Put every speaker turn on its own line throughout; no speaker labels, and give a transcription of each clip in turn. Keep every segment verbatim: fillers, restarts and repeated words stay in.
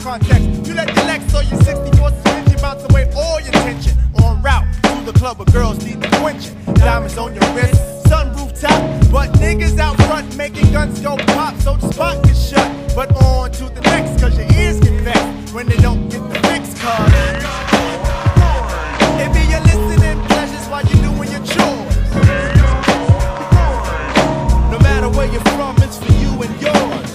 context. You let your Lex or your sixty-four Cincy bounce away all your tension. En route to the club where girls need the quenching. Diamonds on your wrist, sunroof top. But niggas out front making guns go pop, so the spot gets shut. But on to the next, cause your ears get vexed when they don't get the fix, cause it be your listening pleasures while you're doing your chores. No matter where you're from, it's for you and yours.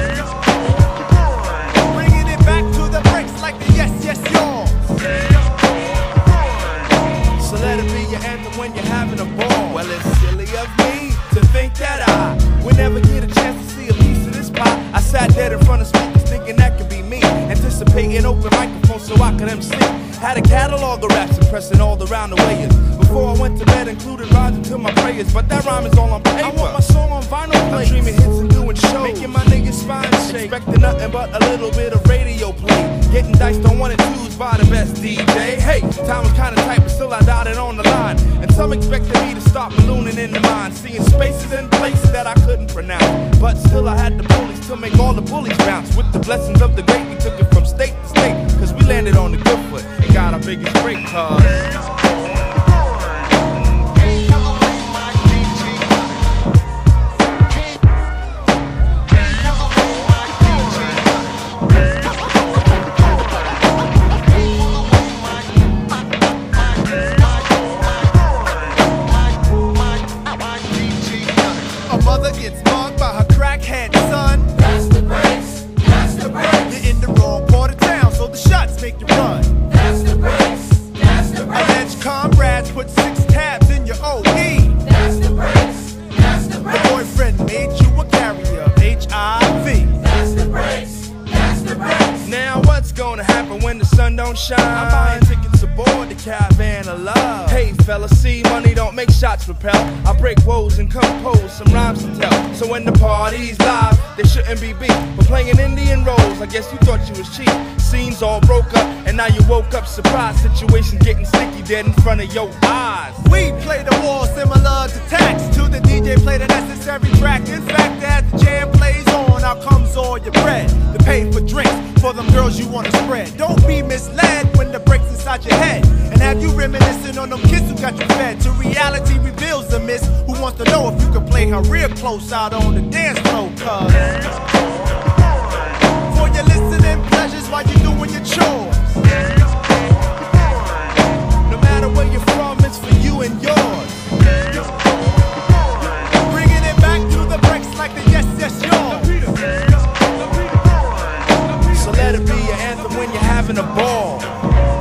Bringing it back to the breaks like the yes, yes, yours. So let it be your anthem when you're having a ball. Well, it's silly of me to think that I would never get a chance to see a piece of this pie. I sat dead in front of speakers thinking that could be me, anticipating open microphones so I could M C. Had a catalog of raps impressing all around the way. Before I went to bed, included rhymes into my prayers, but that rhyme is all on paper. I want my song on vinyl play. I'm dreaming hits and doing shows, making my niggas spine shake, expecting nothing but a little bit of radio play. Getting diced on one and twos by the best D J. Hey, time was kinda tight, but still I dotted on the line. And some expected me to start ballooning in the mind, seeing spaces and places that I couldn't pronounce. But still I had the bullies to make all the bullies bounce. With the blessings of the great, we took it from state to state, cause we landed on the good foot and got our biggest break, cause a mother gets mugged by her crackhead son.
That's the breaks, that's the breaks.
You're in the wrong part of town, so the shots make you run.
That's the breaks, that's the breaks.
Alleged comrades put six tabs in your O E.
That's the breaks, that's the breaks.
The boyfriend made you a carrier of H I V.
That's the breaks, that's the breaks.
now what's gonna happen when the sun don't shine? I'm buying tickets aboard the caravan of love. Hey fella, see money don't make shots repel. I break woes and compose some rhymes to tell. So when the party's live, there shouldn't be beef. But playing Indian roles, I guess you thought you was cheap. Scenes all broke up, and now you woke up surprised. Situations getting sticky dead in front of your eyes.
We play the wall similar to tax. To the D J play the necessary track. In fact, as the jam plays on, out comes all your bread to pay for drinks for them girls you wanna spread. Don't be misled when the breaks inside your head. And have you reminiscing on them kids who got you fed? To reality reveals the miss who wants to know if you can play her real close out on the dance floor, cause for your listening pleasures while you're doing your chores. No matter where you're from, it's for you and yours. Bringing it back to the breaks like the yes, yes, yours. So let it be your anthem when you're having a ball.